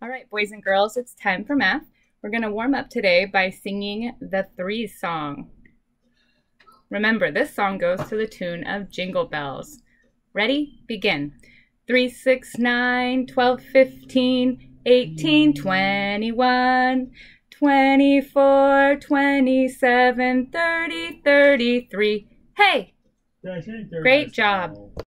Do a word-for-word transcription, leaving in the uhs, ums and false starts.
All right, boys and girls, it's time for math. We're going to warm up today by singing the Threes song. Remember, this song goes to the tune of Jingle Bells. Ready? Begin. Three, six, nine, twelve, fifteen, eighteen, twenty-one, twenty-four, twenty-seven, thirty, thirty-three. Hey! Great job.